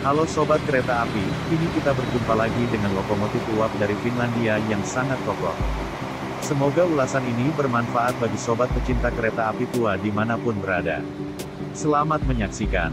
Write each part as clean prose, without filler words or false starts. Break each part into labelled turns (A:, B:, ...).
A: Halo Sobat Kereta Api, kini kita berjumpa lagi dengan lokomotif uap dari Finlandia yang sangat kokoh. Semoga ulasan ini bermanfaat bagi sobat pecinta kereta api tua dimanapun berada. Selamat menyaksikan.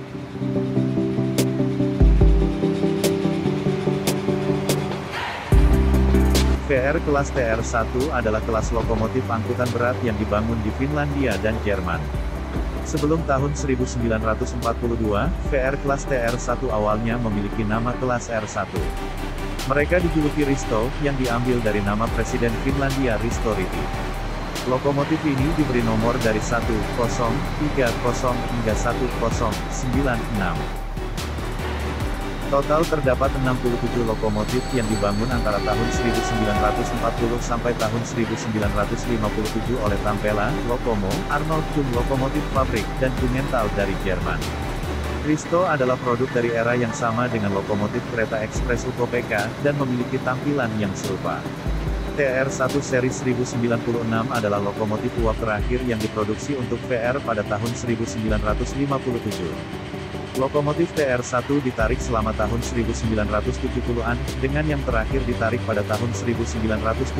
A: VR kelas TR1 adalah kelas lokomotif angkutan berat yang dibangun di Finlandia dan Jerman. Sebelum tahun 1942, VR kelas TR1 awalnya memiliki nama kelas R1. Mereka dijuluki Risto, yang diambil dari nama Presiden Finlandia Risto Ryti. Lokomotif ini diberi nomor dari 10, 30, hingga 1096. Total terdapat 67 lokomotif yang dibangun antara tahun 1940 sampai tahun 1957 oleh Tampella, Lokomo, Arnold Jung Lokomotif Fabrik, dan Kumental dari Jerman. Risto adalah produk dari era yang sama dengan lokomotif kereta ekspres UKOPK, dan memiliki tampilan yang serupa. TR1 seri 1096 adalah lokomotif uap terakhir yang diproduksi untuk VR pada tahun 1957. Lokomotif TR1 ditarik selama tahun 1970-an, dengan yang terakhir ditarik pada tahun 1975.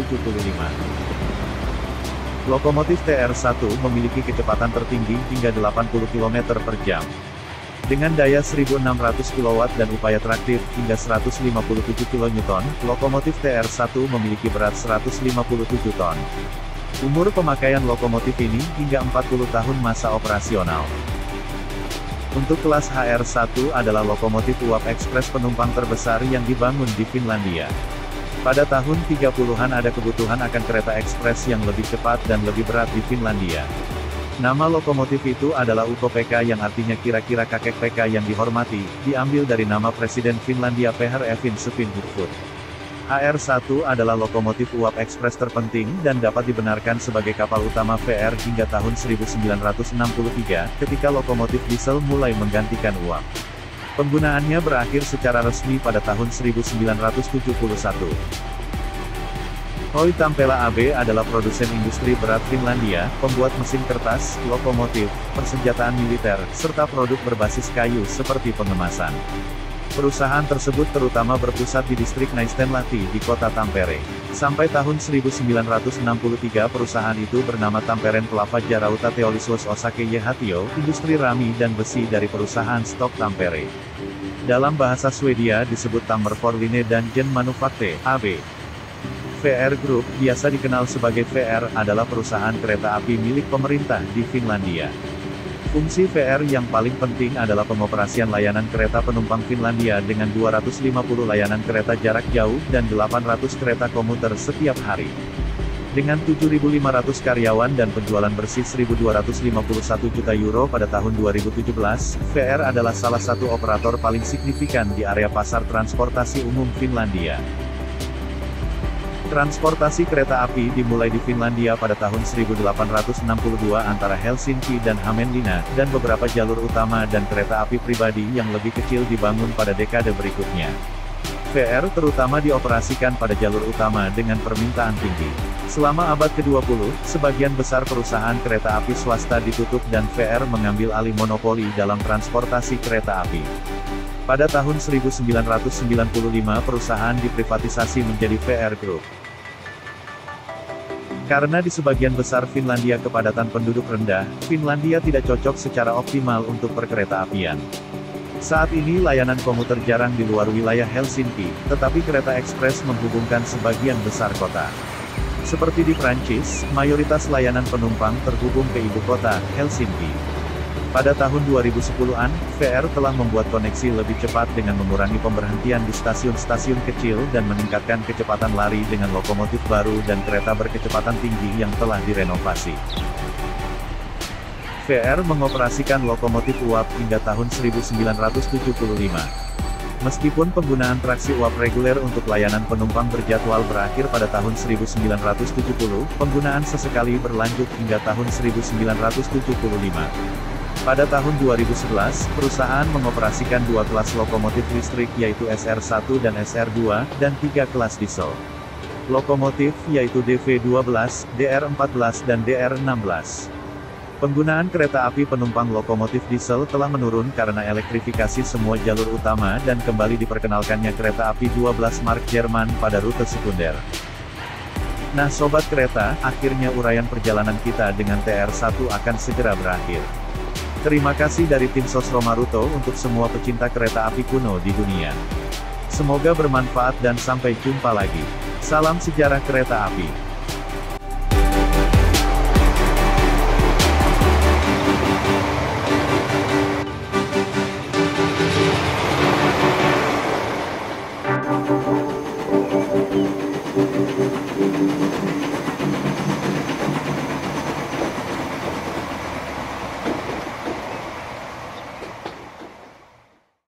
A: Lokomotif TR1 memiliki kecepatan tertinggi hingga 80 km per jam. Dengan daya 1600 kW dan upaya traktif hingga 157 kN, lokomotif TR1 memiliki berat 157 ton. Umur pemakaian lokomotif ini hingga 40 tahun masa operasional. Untuk kelas HR1 adalah lokomotif uap ekspres penumpang terbesar yang dibangun di Finlandia. Pada tahun 30-an ada kebutuhan akan kereta ekspres yang lebih cepat dan lebih berat di Finlandia. Nama lokomotif itu adalah UKOPK yang artinya kira-kira kakek PK yang dihormati, diambil dari nama Presiden Finlandia Pehr Evin Svinhufvud. HR1 adalah lokomotif uap ekspres terpenting dan dapat dibenarkan sebagai kapal utama VR hingga tahun 1963, ketika lokomotif diesel mulai menggantikan uap. Penggunaannya berakhir secara resmi pada tahun 1971. Hoi Tampella AB adalah produsen industri berat Finlandia, pembuat mesin kertas, lokomotif, persenjataan militer, serta produk berbasis kayu seperti pengemasan. Perusahaan tersebut terutama berpusat di distrik Naistenlahti di kota Tampere. Sampai tahun 1963 perusahaan itu bernama Tamperen Pelavaja Rauta Teollisuus Osake Yhtiö, industri rami dan besi dari perusahaan stok Tampere. Dalam bahasa Swedia disebut Tammerforline dan Gen Manufaktur AB. VR Group, biasa dikenal sebagai VR, adalah perusahaan kereta api milik pemerintah di Finlandia. Fungsi VR yang paling penting adalah pengoperasian layanan kereta penumpang Finlandia dengan 250 layanan kereta jarak jauh dan 800 kereta komuter setiap hari. Dengan 7.500 karyawan dan penjualan bersih 1.251 juta euro pada tahun 2017, VR adalah salah satu operator paling signifikan di area pasar transportasi umum Finlandia. Transportasi kereta api dimulai di Finlandia pada tahun 1862 antara Helsinki dan Hämeenlinna, dan beberapa jalur utama dan kereta api pribadi yang lebih kecil dibangun pada dekade berikutnya. VR terutama dioperasikan pada jalur utama dengan permintaan tinggi. Selama abad ke-20, sebagian besar perusahaan kereta api swasta ditutup dan VR mengambil alih monopoli dalam transportasi kereta api. Pada tahun 1995 perusahaan diprivatisasi menjadi VR Group. Karena di sebagian besar Finlandia kepadatan penduduk rendah, Finlandia tidak cocok secara optimal untuk perkereta-apian. Saat ini layanan komuter jarang di luar wilayah Helsinki, tetapi kereta ekspres menghubungkan sebagian besar kota. Seperti di Prancis, mayoritas layanan penumpang terhubung ke ibu kota, Helsinki. Pada tahun 2010-an, VR telah membuat koneksi lebih cepat dengan mengurangi pemberhentian di stasiun-stasiun kecil dan meningkatkan kecepatan lari dengan lokomotif baru dan kereta berkecepatan tinggi yang telah direnovasi. VR mengoperasikan lokomotif uap hingga tahun 1975. Meskipun penggunaan traksi uap reguler untuk layanan penumpang berjadwal berakhir pada tahun 1970, penggunaan sesekali berlanjut hingga tahun 1975. Pada tahun 2011, perusahaan mengoperasikan dua kelas lokomotif listrik yaitu SR1 dan SR2, dan tiga kelas diesel. Lokomotif yaitu DV12, DR14 dan DR16. Penggunaan kereta api penumpang lokomotif diesel telah menurun karena elektrifikasi semua jalur utama dan kembali diperkenalkannya kereta api 12 Mark Jerman pada rute sekunder. Nah sobat kereta, akhirnya uraian perjalanan kita dengan TR1 akan segera berakhir. Terima kasih dari tim Sosro Maruto untuk semua pecinta kereta api kuno di dunia. Semoga bermanfaat dan sampai jumpa lagi. Salam sejarah kereta api.